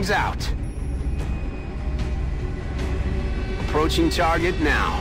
things out. Approaching target now.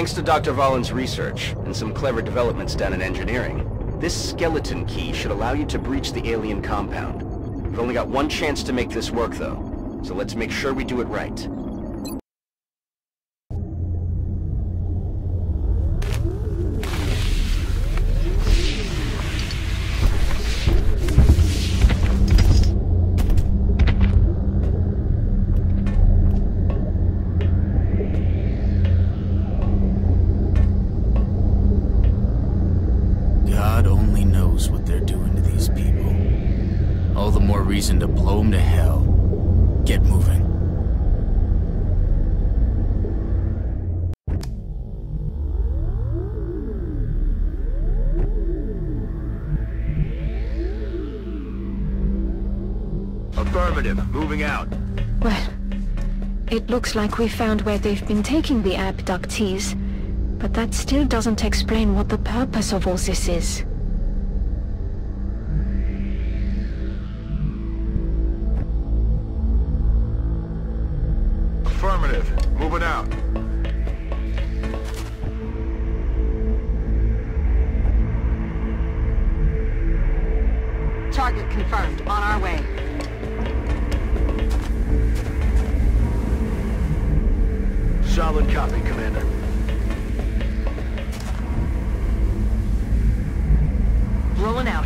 Thanks to Dr. Vollin's research, and some clever developments done in engineering, this skeleton key should allow you to breach the alien compound. We've only got one chance to make this work, though, so let's make sure we do it right. God only knows what they're doing to these people. All the more reason to blow them to hell. Get moving. Affirmative. Moving out. Well, it looks like we found where they've been taking the abductees, but that still doesn't explain what the purpose of all this is. Affirmative. Moving out. Target confirmed. On our way. Solid copy, Commander. Rolling out.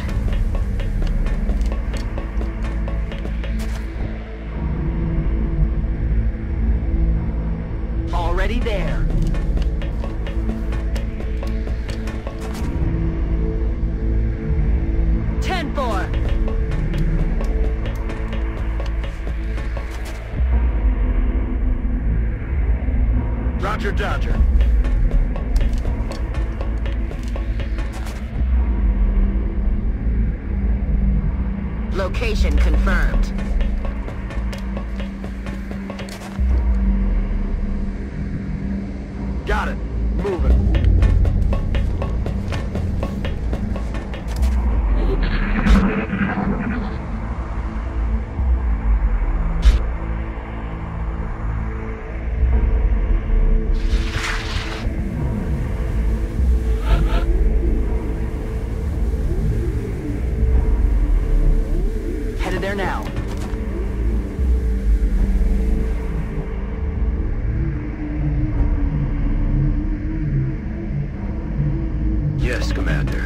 Already there. Roger, Dodger. Location confirmed. Got it. Moving. Headed there now. Yes, Commander.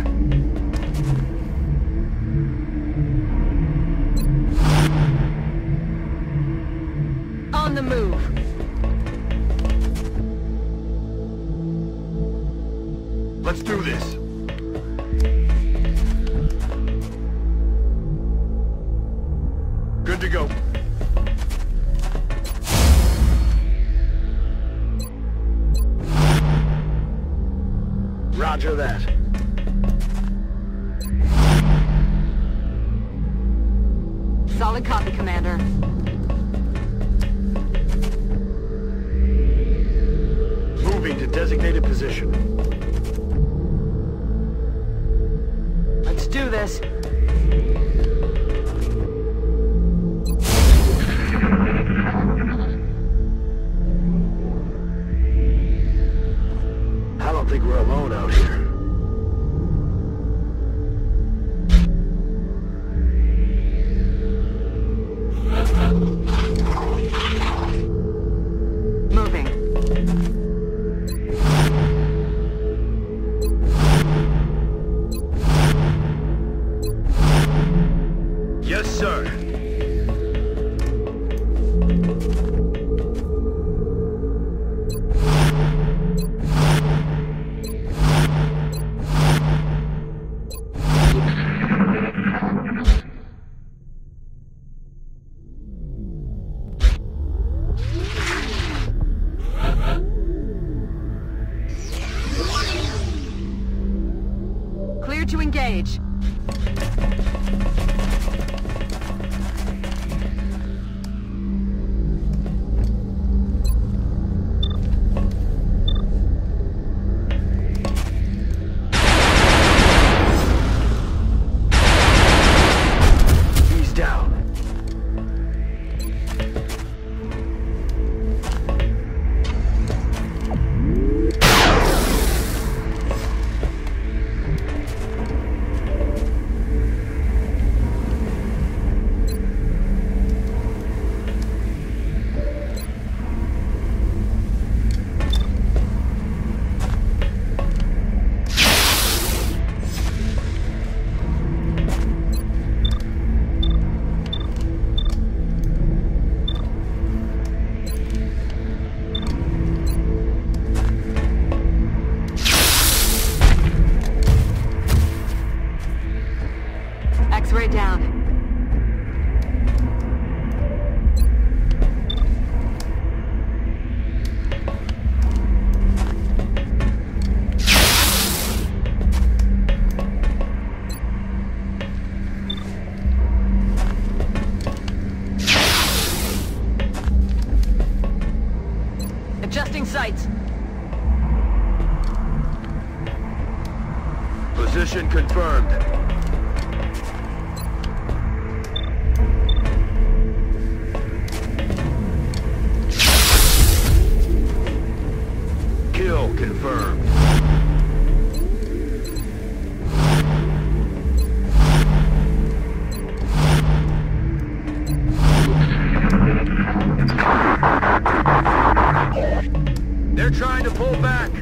On the move. Let's do this. Good to go. Roger that. Solid copy, Commander. Moving to designated position. Let's do this. I don't think we're alone out here. Moving. Yes, sir. Clear to engage. He's down. it down. Adjusting sights. Position confirmed. Kill confirmed. They're trying to pull back.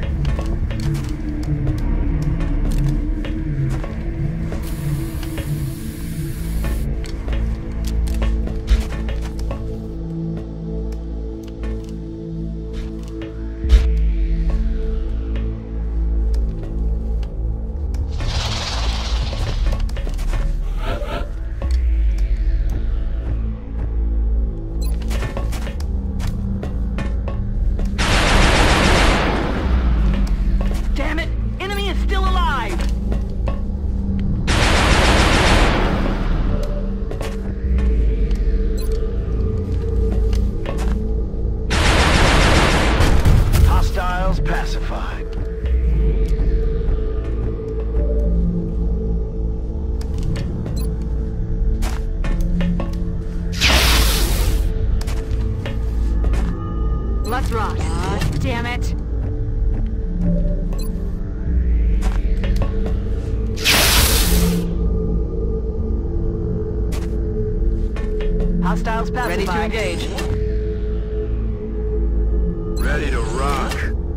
Damn it! Enemy is still alive! Hostiles pacified. Let's rock. Damn it! Hostiles pacified. Ready to engage. Ready to rock.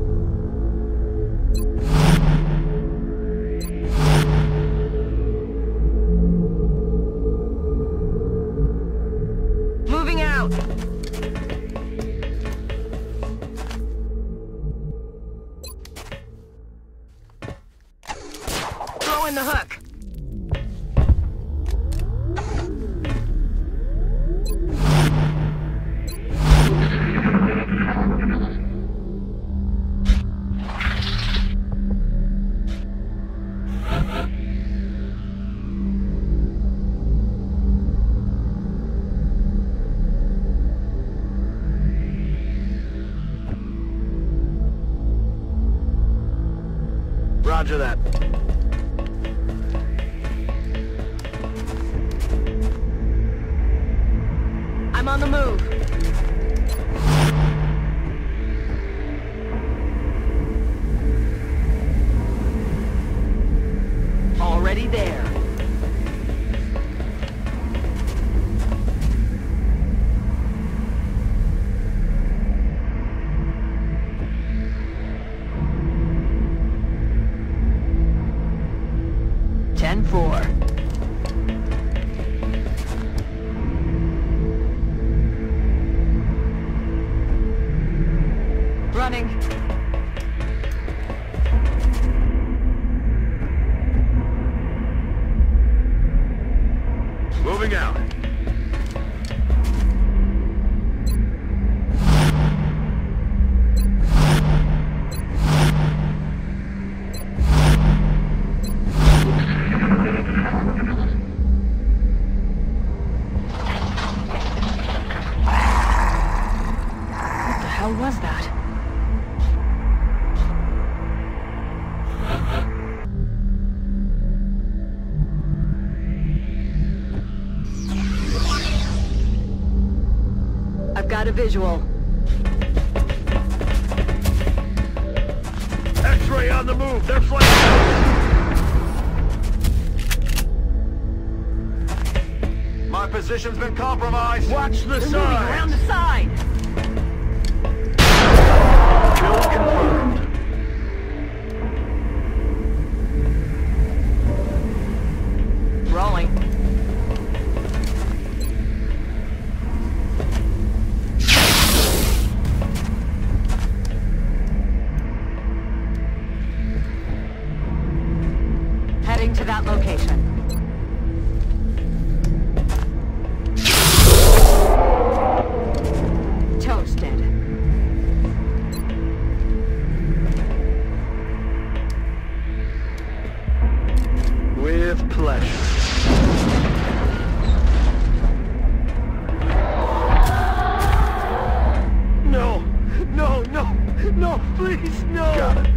Moving out. Throw in the hook. Roger that. I'm on the move. Already there. Ten four. Running. Moving out. What the hell was that? I've got a visual. X-ray on the move. They're flanking. My position's been compromised. Watch the They're moving around the side. Kill confirmed. Rolling. Heading to that location. flesh. No! No, no! No, please, no! Got it.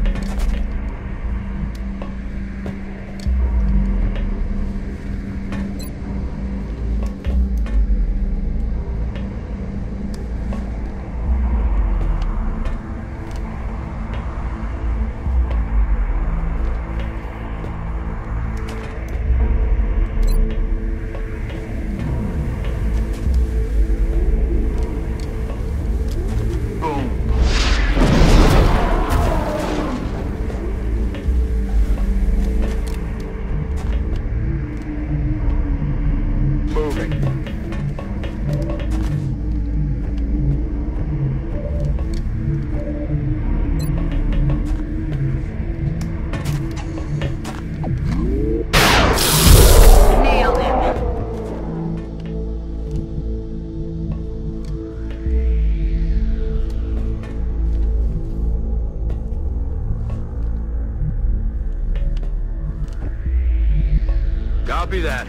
Copy that.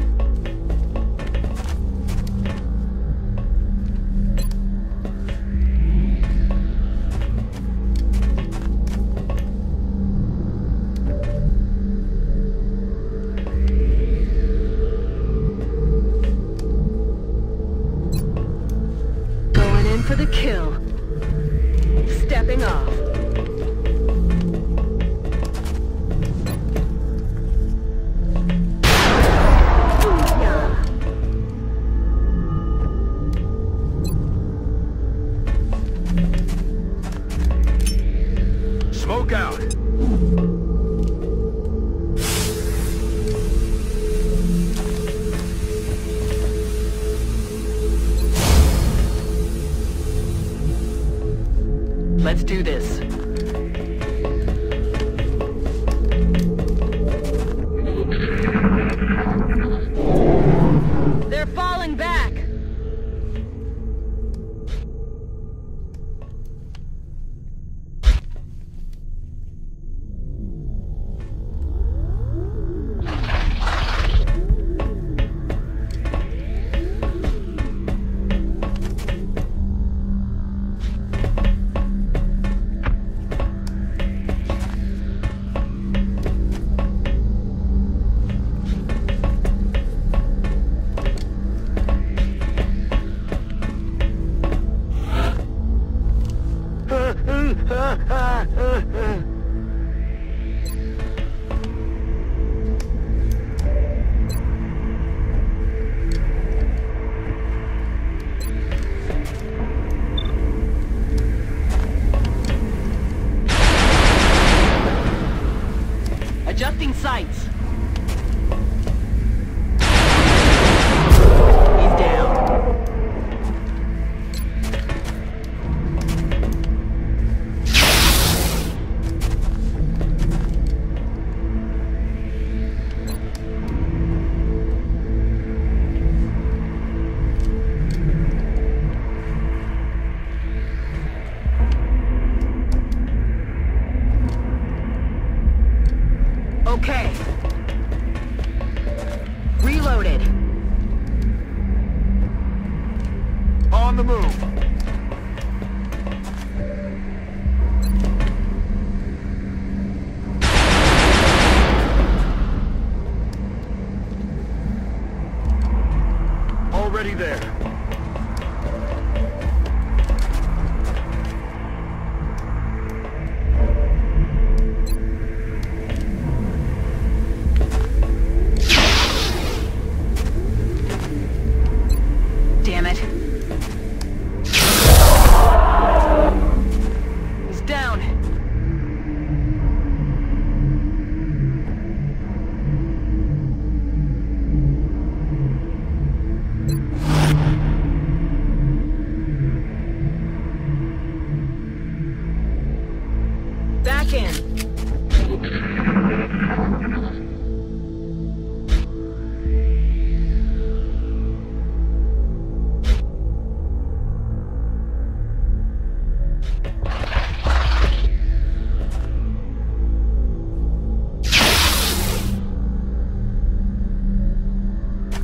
Going in for the kill. Stepping off. Smoke out. Let's do this. They're falling back. Adjusting sights. He's down. Okay. Reloaded. On the move. Already there. Damn it. He's down.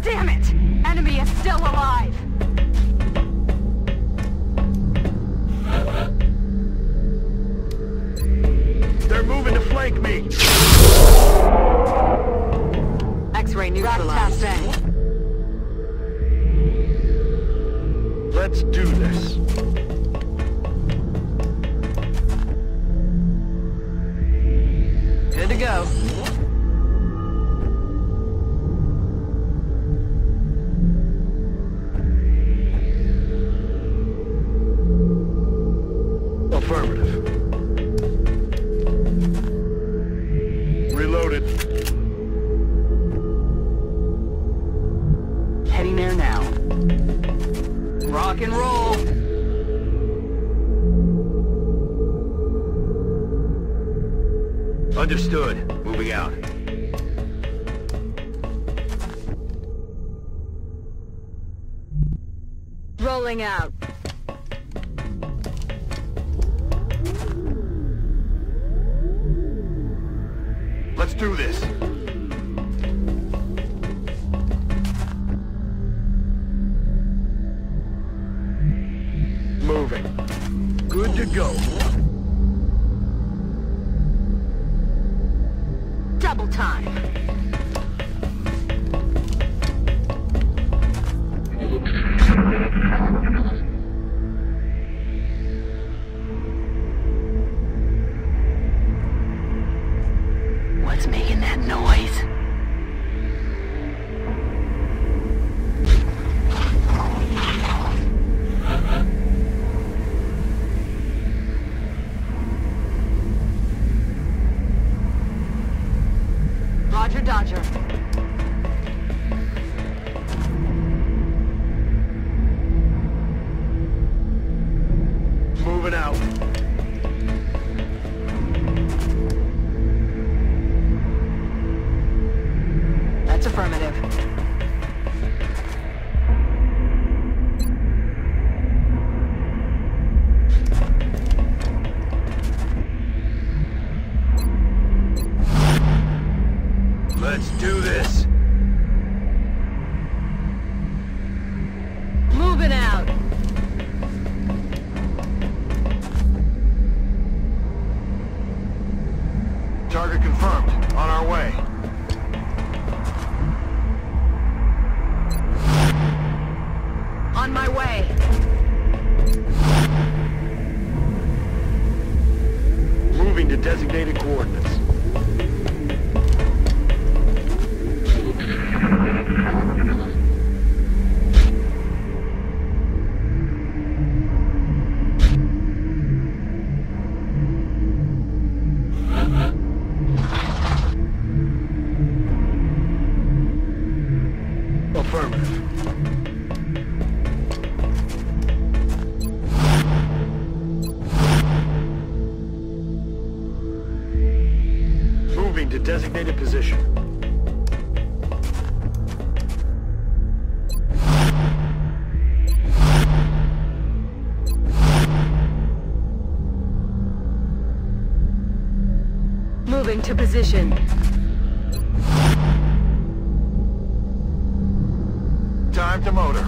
Damn it! Enemy is still alive! They're moving to flank me! X-ray neutralized. Let's do this. Good to go. Affirmative. Reloaded. Heading there now. Rock and roll. Understood. Moving out. Rolling out. Let's do this. Moving. Good to go. Double time. What's making that noise? Roger, Dodger. Moving out. That's affirmative. Let's do this. Moving out. Target confirmed. On our way. On my way. Moving to designated coordinates. Affirmative. Moving to designated position. Moving to position. Time to motor.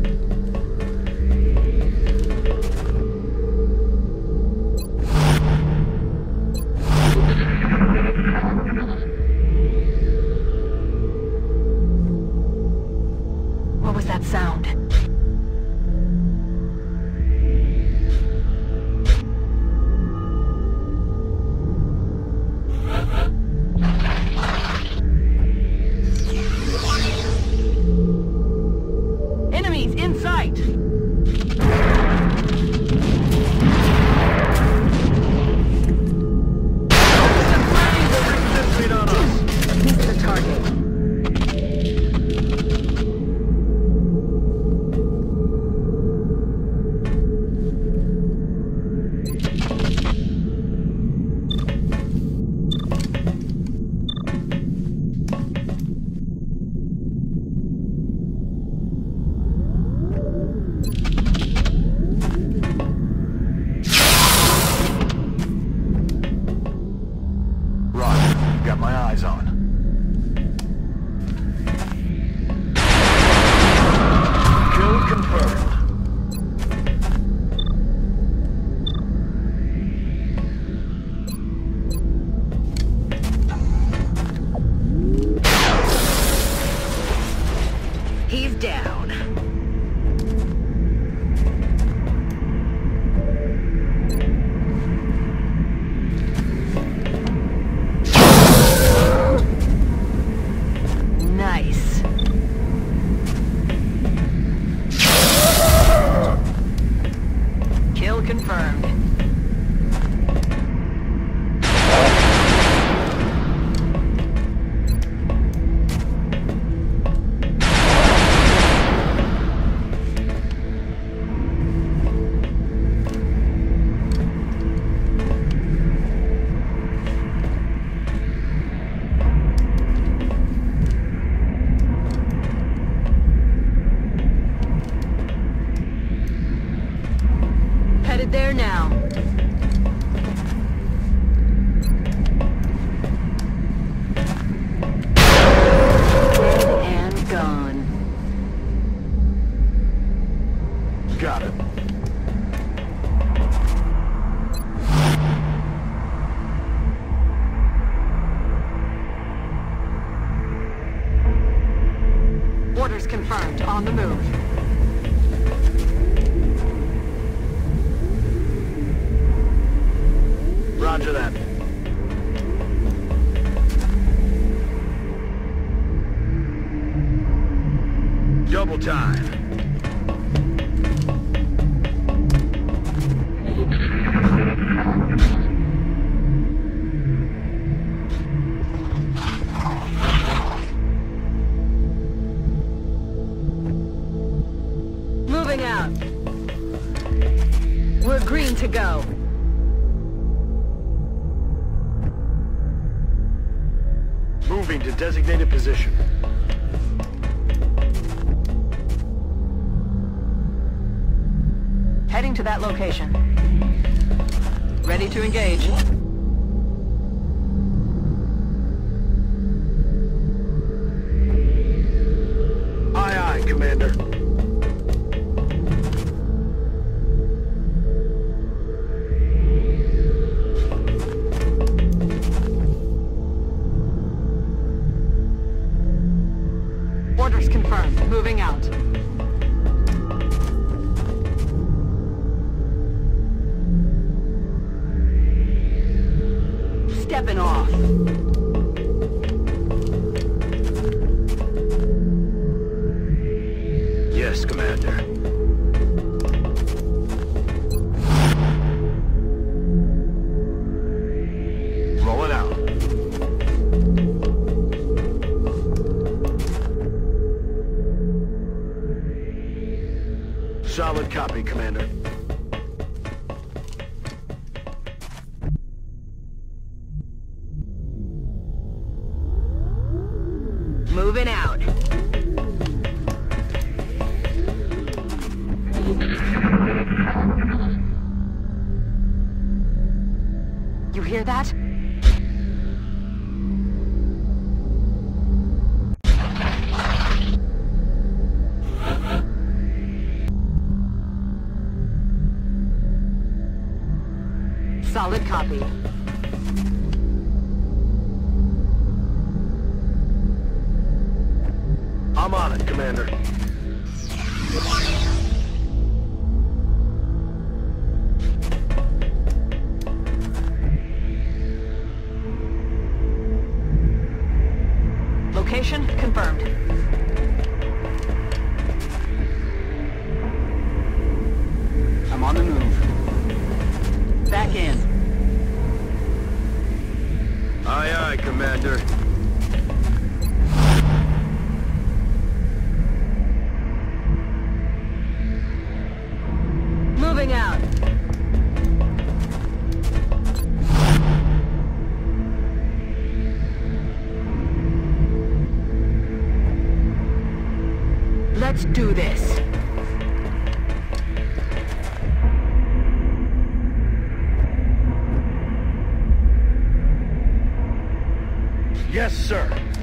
What was that sound? Enemies in sight! Missed the target. down. Nice. Kill confirmed. Headed there now. Dead and gone. Got it. Orders confirmed. On the move. Roger that. Double time. Moving out. We're green to go. Moving to designated position. Heading to that location. Ready to engage. Aye, aye, Commander. Orders confirmed. Moving out. Stepping off. Yes, Commander. Rolling out. Solid copy, Commander. Moving out. You hear that? Solid copy. I'm on it, Commander. Location confirmed. I'm on the move. Back in. Aye, aye, Commander. Moving out. Let's do this. Yes, sir.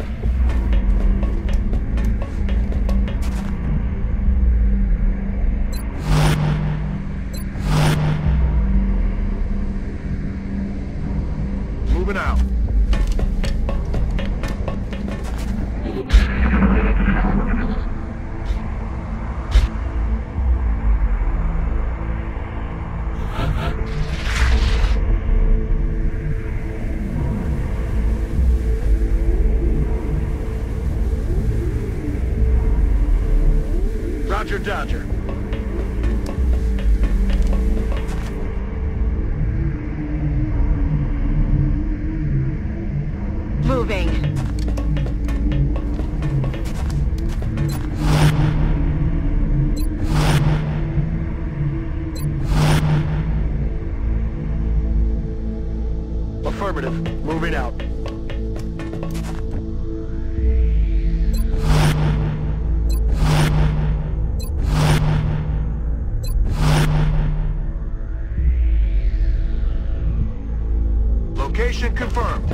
Moving out. Roger, Dodger. Moving. Affirmative. Moving out. Location confirmed.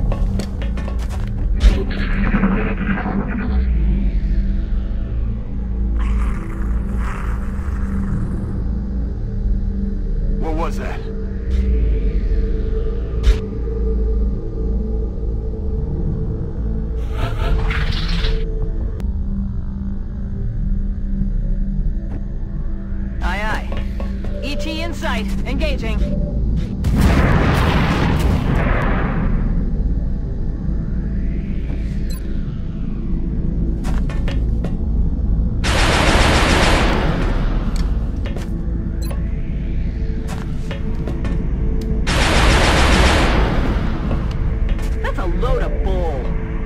What was that? Aye, aye. ET in sight. Engaging. That's a load of bull.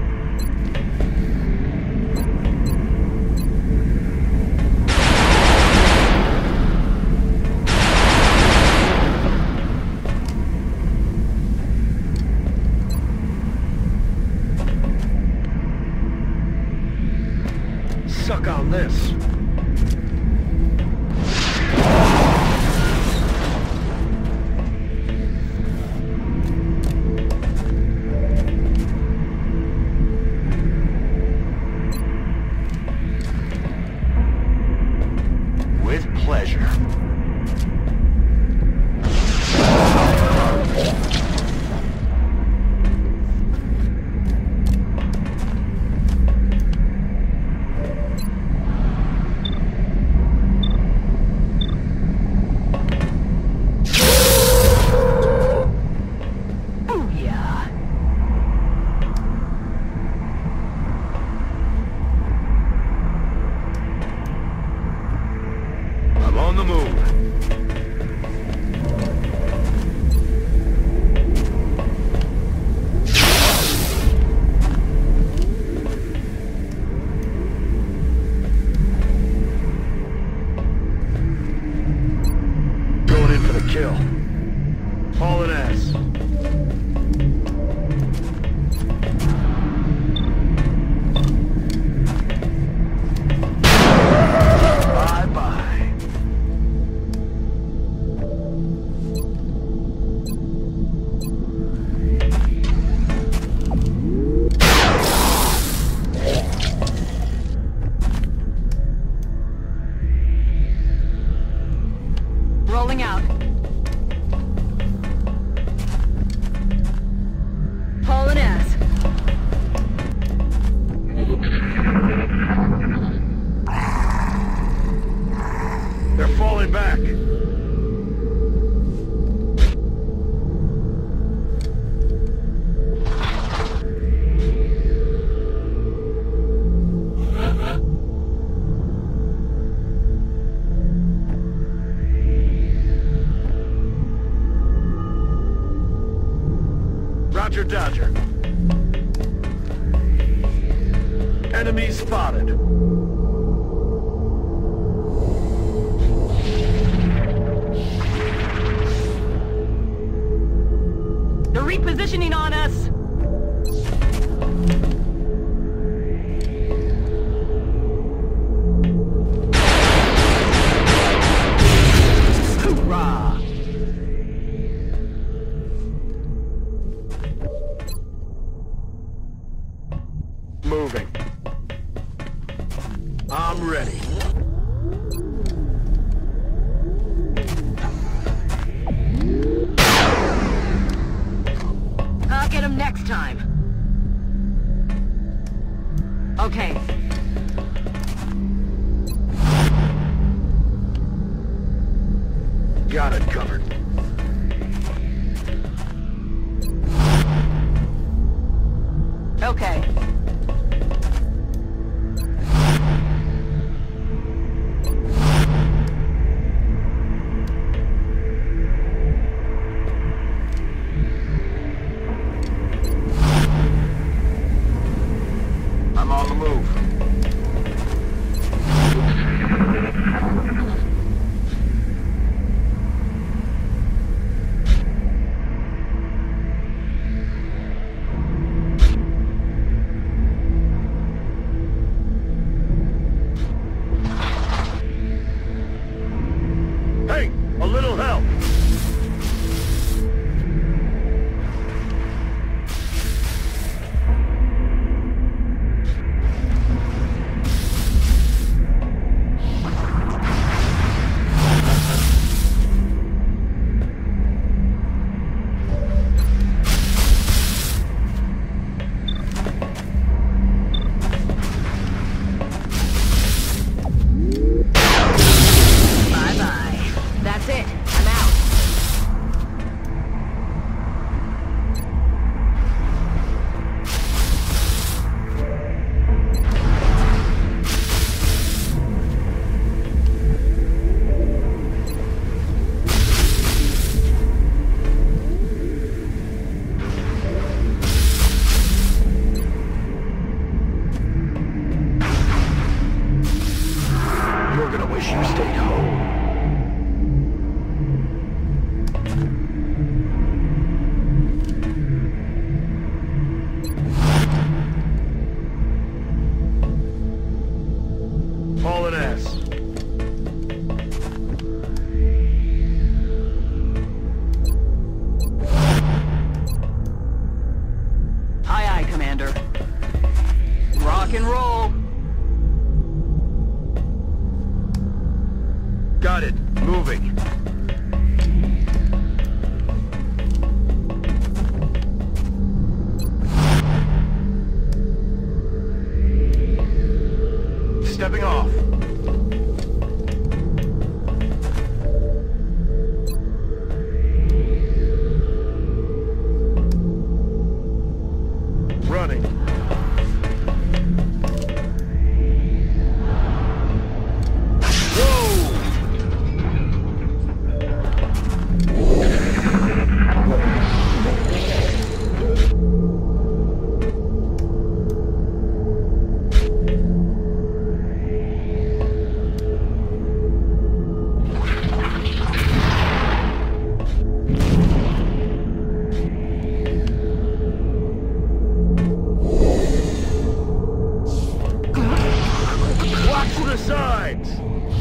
Suck on this. With pleasure. Booyah. I'm on the move. Going in for the kill. Hauling ass. Bye-bye. Rolling out. Hauling ass. They're falling back. Roger, Dodger. Enemy spotted. They're repositioning on us. Hoorah! Moving. I'm ready. I'll get him next time. Okay. Got it covered. Okay. I'm on the move. Hey, a little help. Hauling ass. Aye, aye, Commander. Rock and roll. Got it. Moving. Stepping off. Running. Watch to the sides!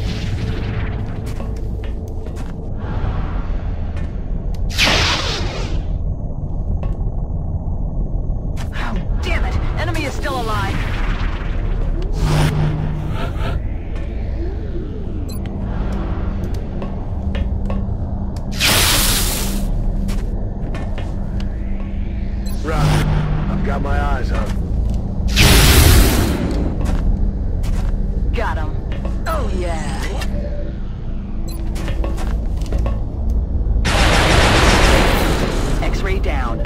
Oh, damn it! Enemy is still alive. Roger. I've got my eyes on him. Got him. Oh, yeah. X-ray down.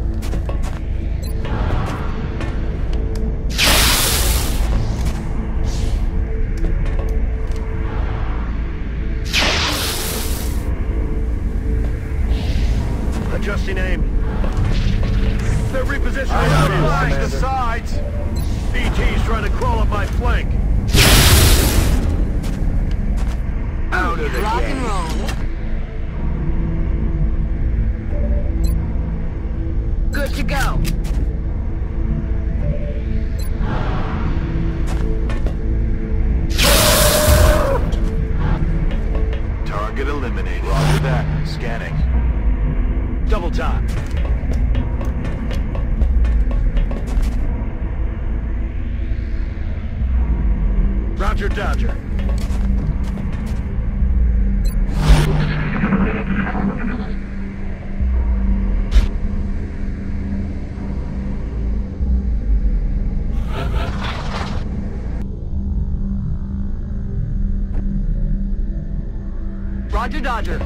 Adjusting aim. They're repositioning the sides. ET's trying to crawl up my flank. Out of the Rock game. and roll. Good to go. Target eliminated. Roger that. Scanning. Double time. Roger, Dodger. Roger, Dodger.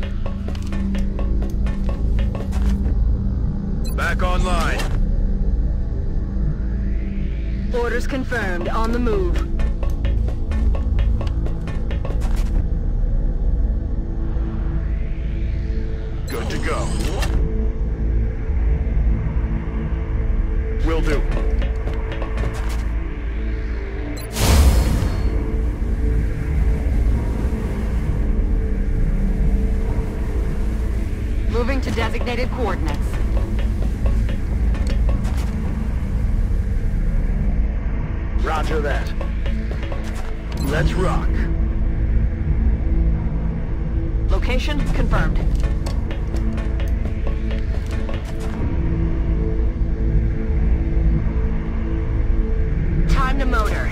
Back online. Orders confirmed. On the move. Good to go. Will do. designated coordinates. Roger that. Let's rock. Location confirmed. Time to motor.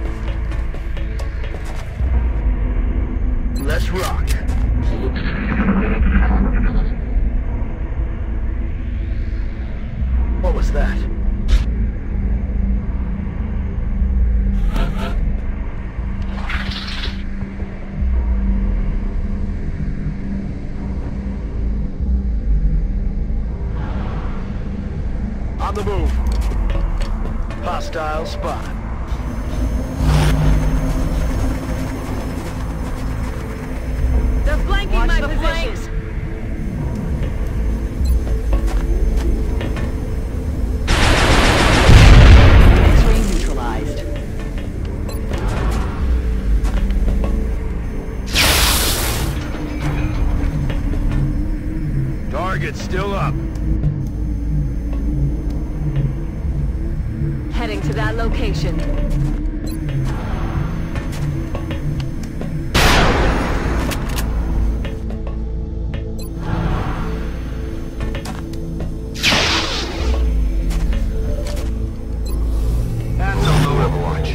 Let's rock. What was that? On the move. Hostile spot. They're flanking Watch my the position. flanks. X-ray neutralized. Target still up. Heading to that location. That's a load of watch.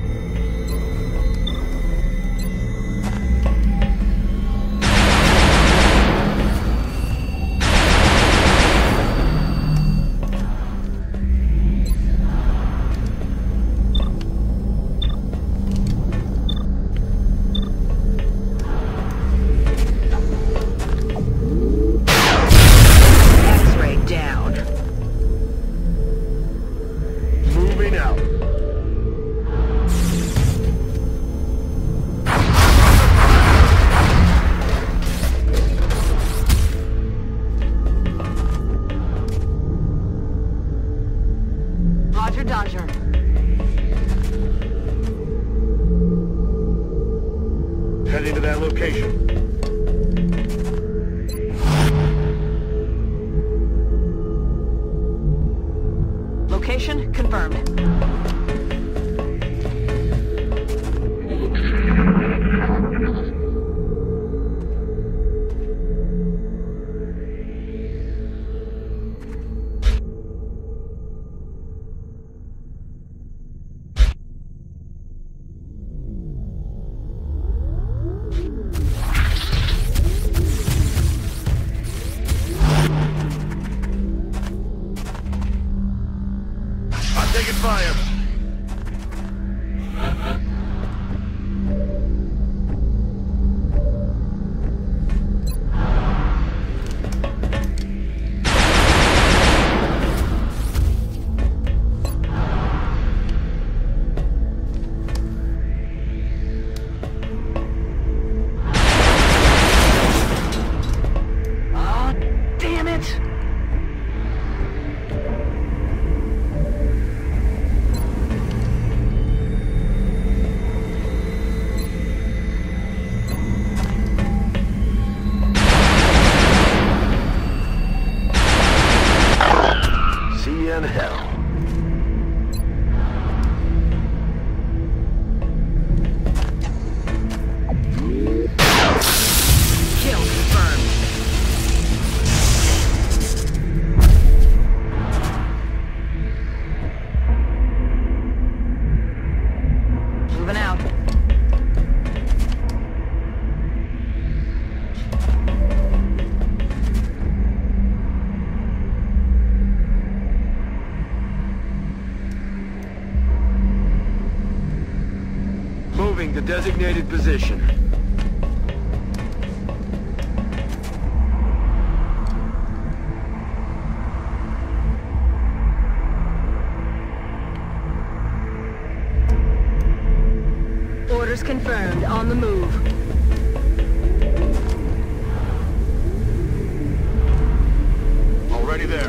X-ray down. Moving out. Roger Dodger. Heading to that location. Location confirmed. I'm taking fire. Oh, damn it! See you in hell. Kill confirmed. Moving out. Moving to designated position. Orders confirmed. On the move. Already there.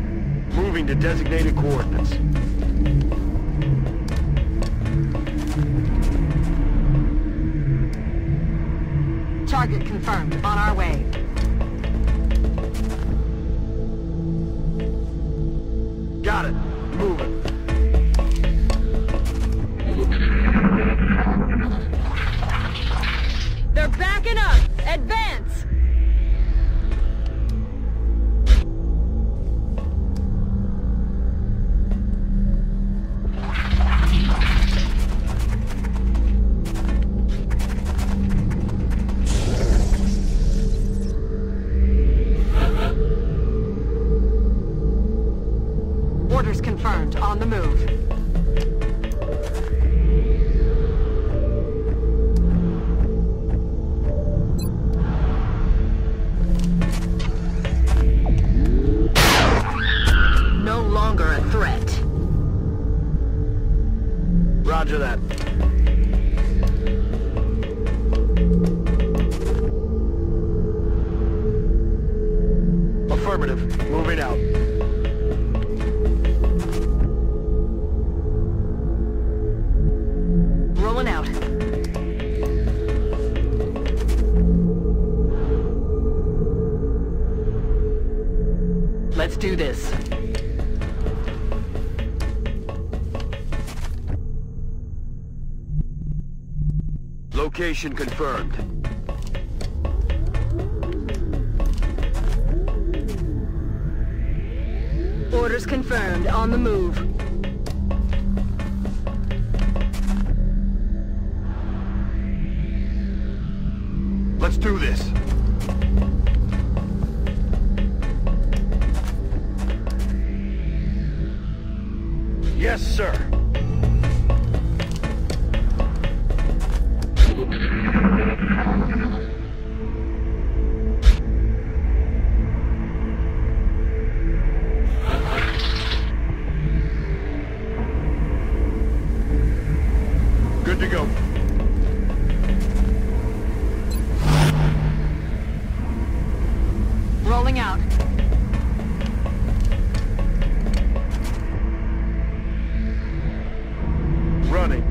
Moving to designated coordinates. Target confirmed. On our way. Got it. Moving. They're backing up! Advance! Orders confirmed. On the move. No longer a threat. Roger that. Affirmative. Moving out. Rolling out. Let's do this. Location confirmed. Orders confirmed. On the move. Let's do this. Yes, sir. Good to go. Rolling out. Running.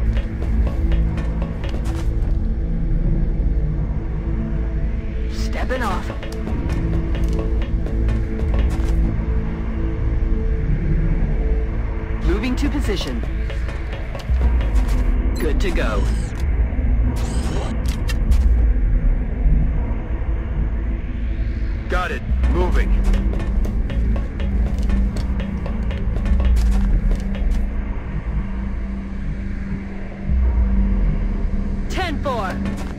Stepping off. Moving to position. Good to go. Got it. Moving. Four.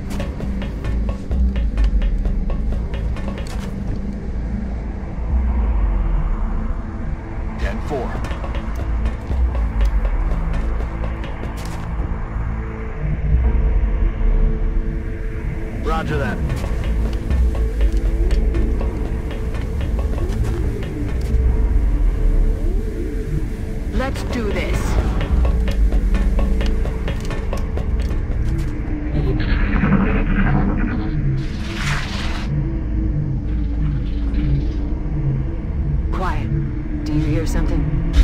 Roger that. Let's do this. Quiet. Do you hear something?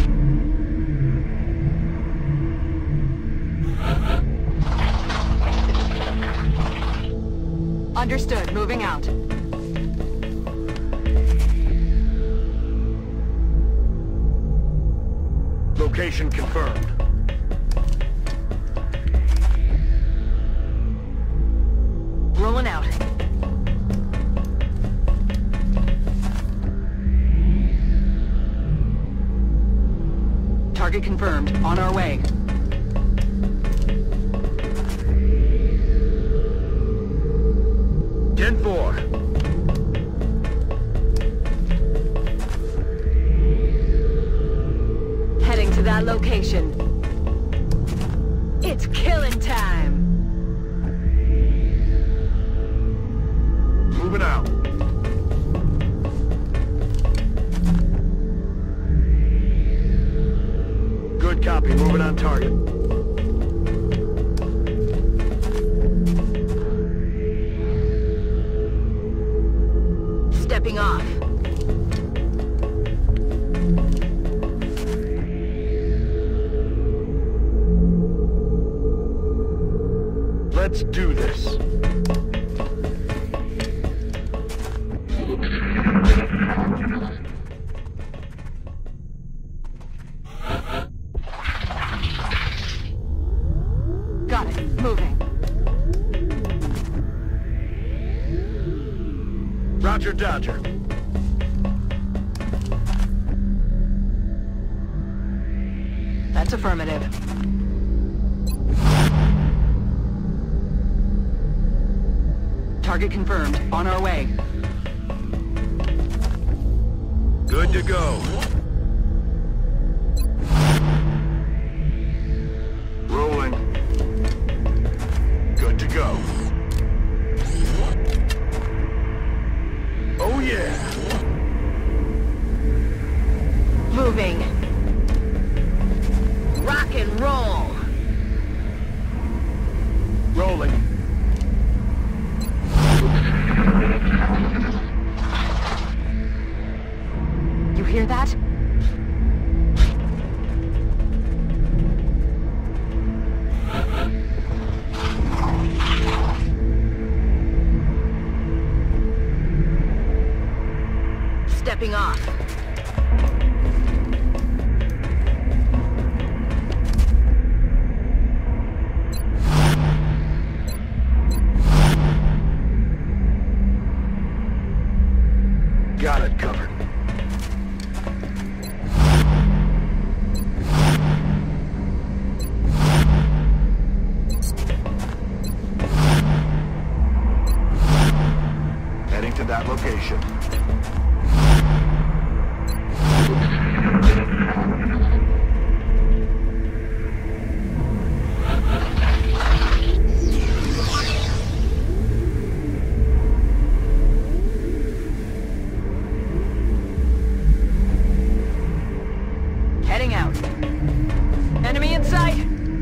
Understood. Moving out. Location confirmed. Rolling out. Target confirmed. On our way. Gen 4. Heading to that location. It's killing time. Moving out. Good copy. Moving on target. Stepping off. Let's do this. Roger. That's affirmative. Target confirmed. On our way. Good to go. Rolling. Good to go. Oh yeah. Moving. Rock and roll. Rolling. You hear that? Stepping off. Got it covered. Heading to that location. Heading out. Enemy in sight!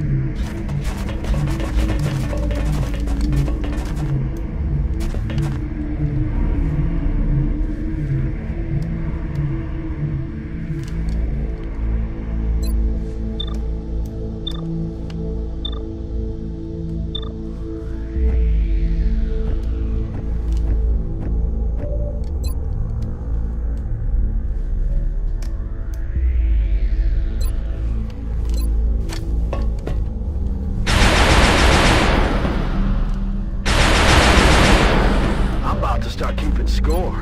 Start keeping score.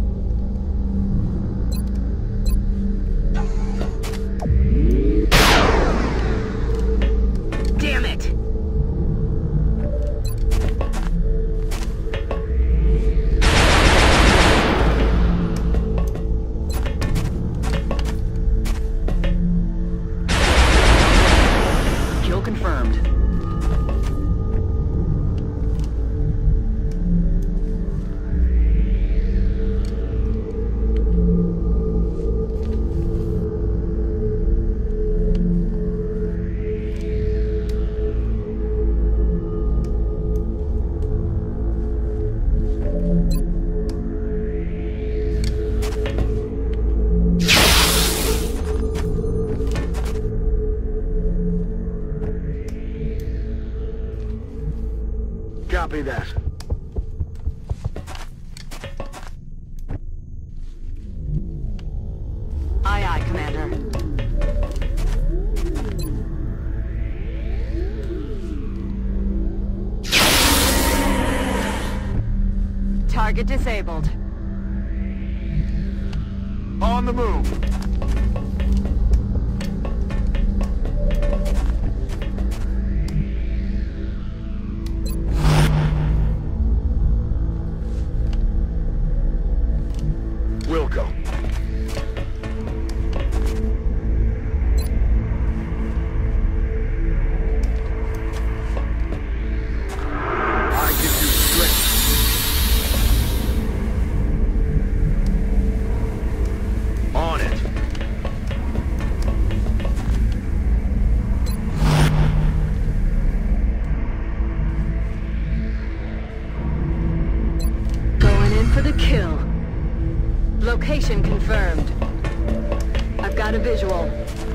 Damn it! Kill confirmed. Copy that. Aye, aye, Commander. Target disabled. On the move. We'll go. I give you strength. On it. Going in for the kill. Location confirmed. I've got a visual.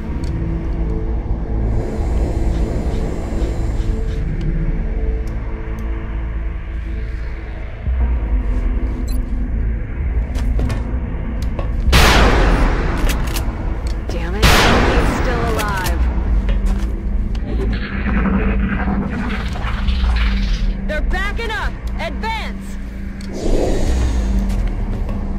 Damn it, he's still alive. They're backing up! Advance!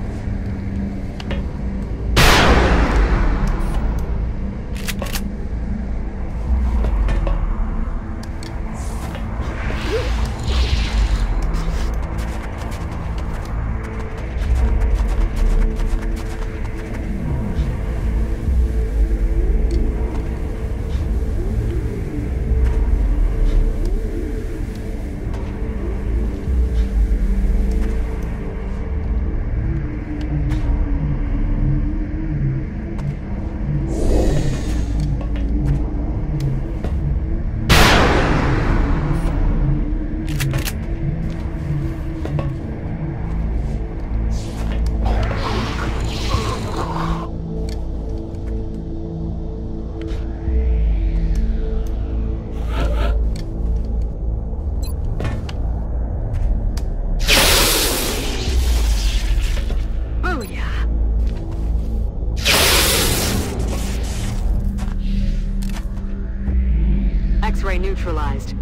neutralized.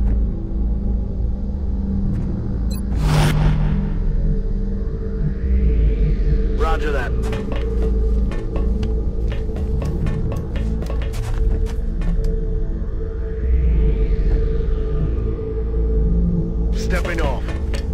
Roger that. Stepping off.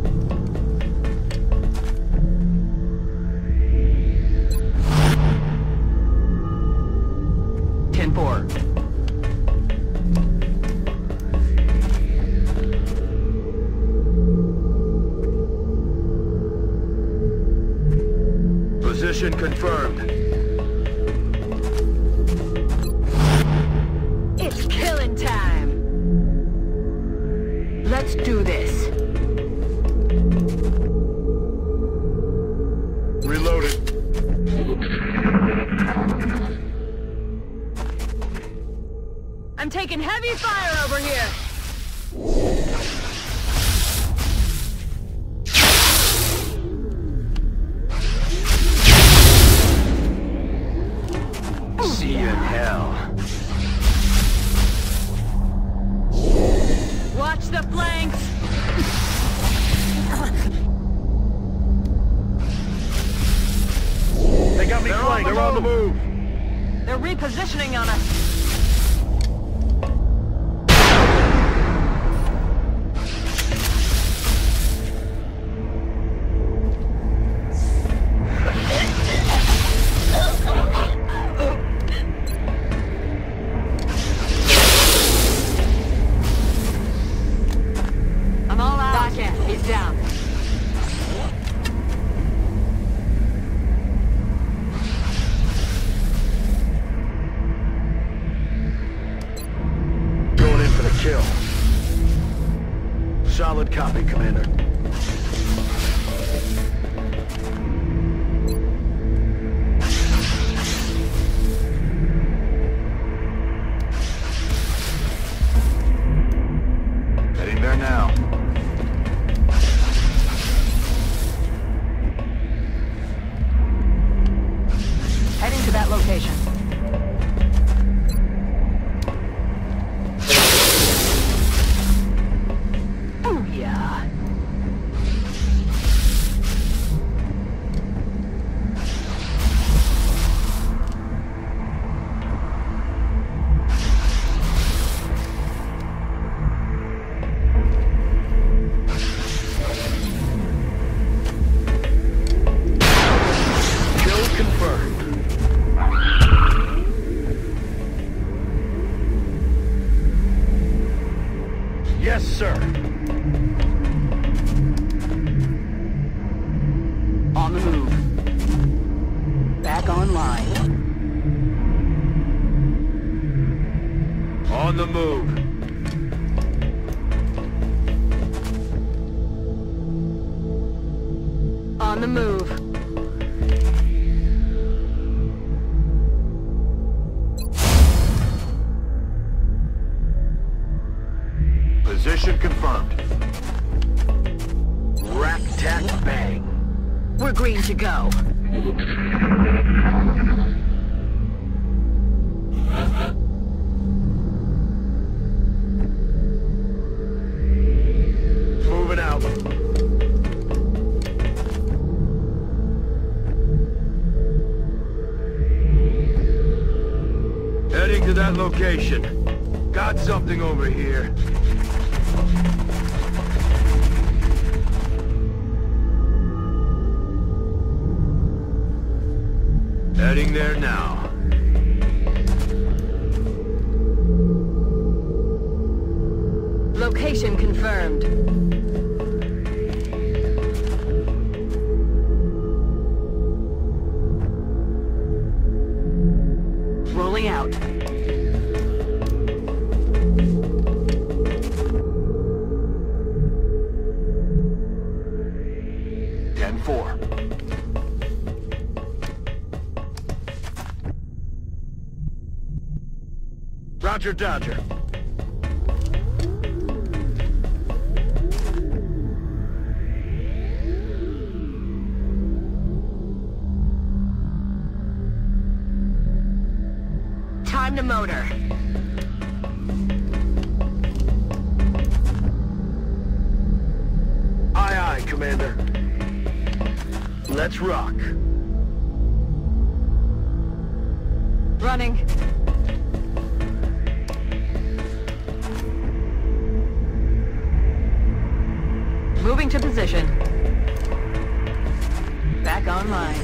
Position confirmed. It's killing time! Let's do this. Reloaded. I'm taking heavy fire over here! See you in hell. Watch the flanks! They got me flanked. They're on the move. They're repositioning on us. I'm all out. Gotcha. He's down. Going in for the kill. Solid copy, Commander. Heading there now. Heading to that location. Booyah! Kill confirmed. Yes, sir. On the move. Back online. On the move. On the move. Position confirmed. Rack, tack, bang. We're green to go. Moving out. Heading to that location. Got something over here. Heading there now. Location confirmed. Rolling out. Roger, Dodger. Time to motor. Commander. Let's rock. Running. Moving to position. Back online.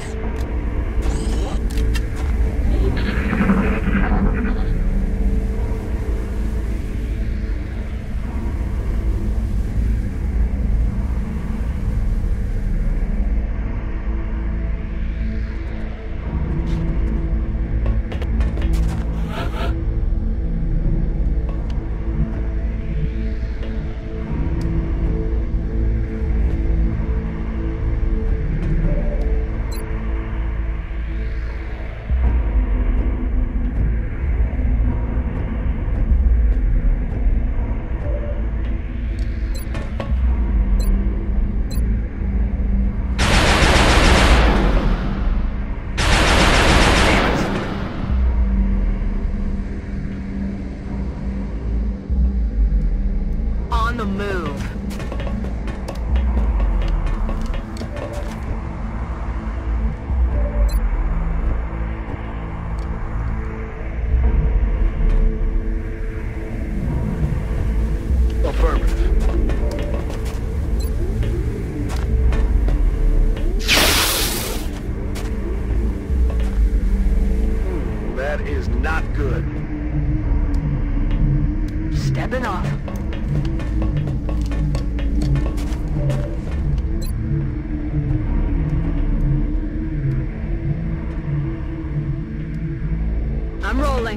On the move. Affirmative. That is not good. Stepping off. I'm rolling.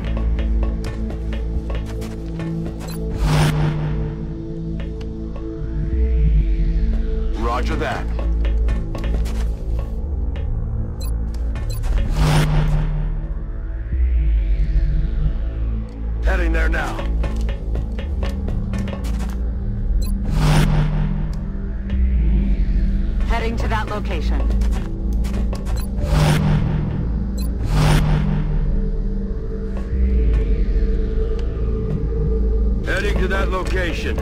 Roger that. Heading there now. Heading to that location. Heading to that location.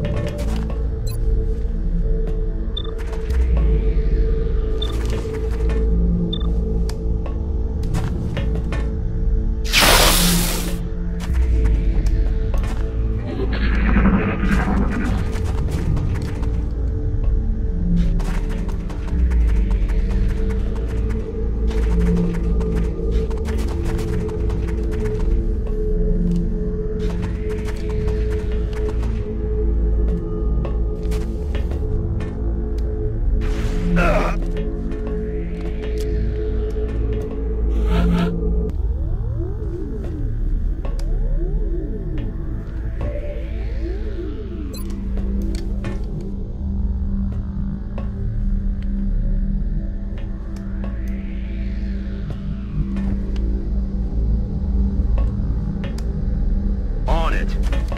On it.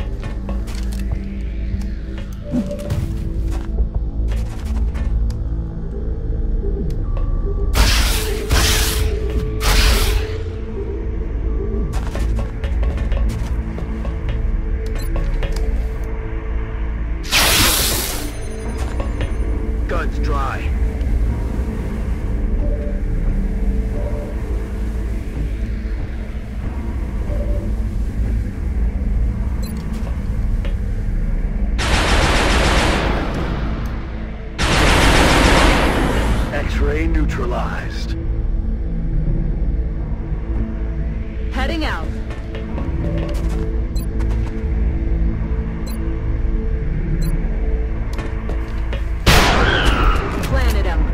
Guns dry. X-ray neutralized. Heading out. Planted him.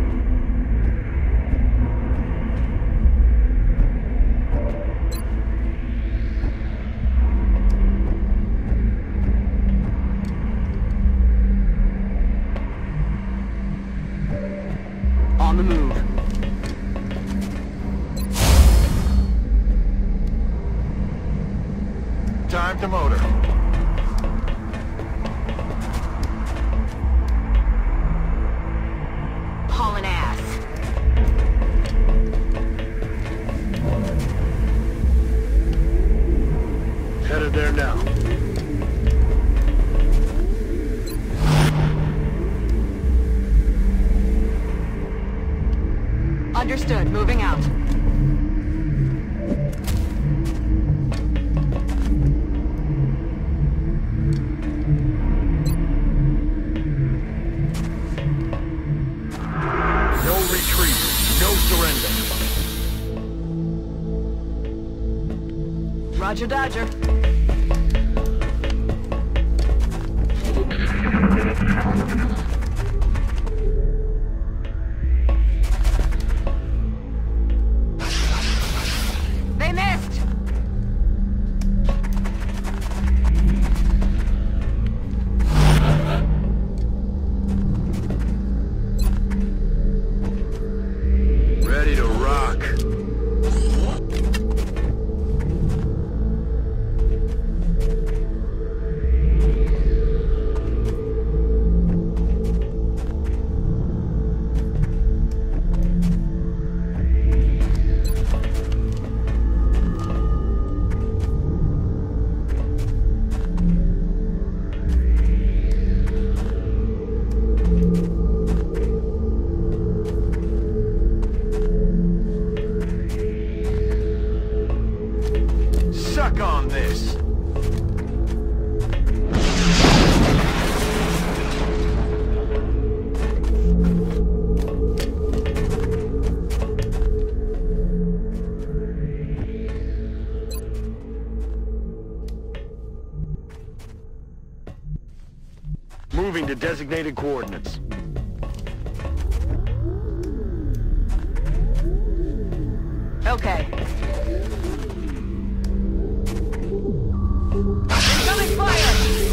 On the move. Time to motor. Hauling ass. Headed there now. Understood. Moving out. No retreat. No surrender. Roger, Dodger. They missed! Ready to rock. Suck on this! Moving to designated coordinates. Okay. Incoming fire!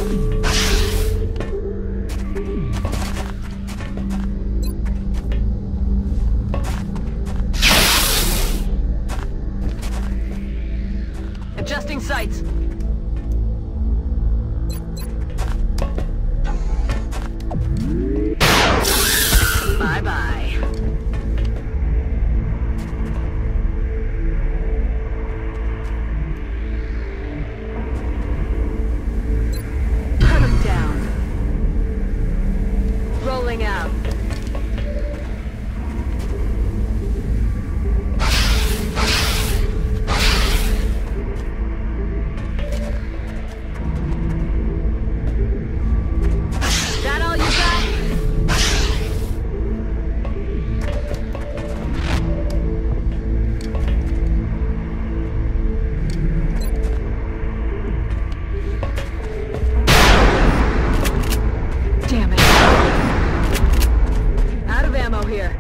Adjusting sights. Bye-bye. Cut him down. Rolling out. That all you got? Damn it. Out of ammo here.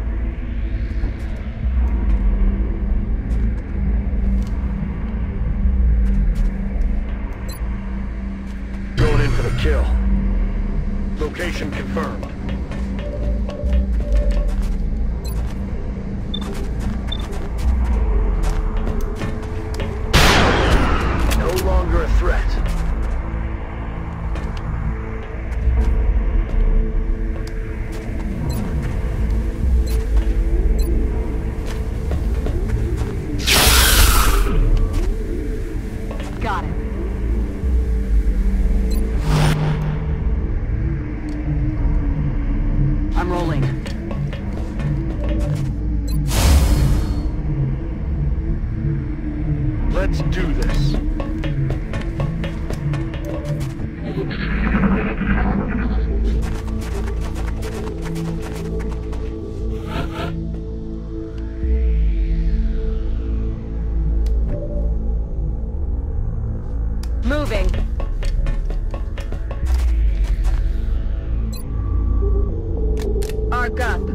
Going in for the kill. Location confirmed. No longer a threat. Got it. I'm rolling. Let's do this. Moving. Arc up.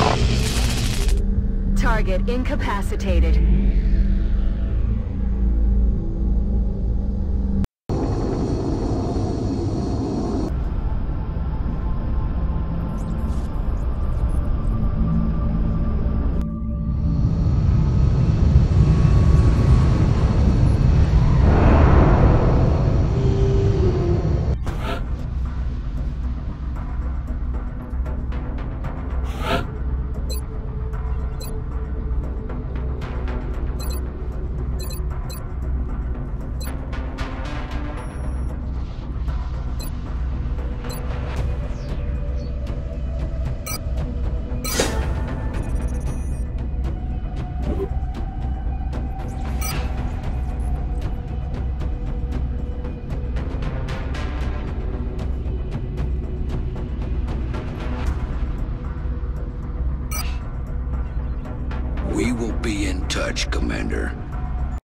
Target incapacitated. We will be in touch, Commander.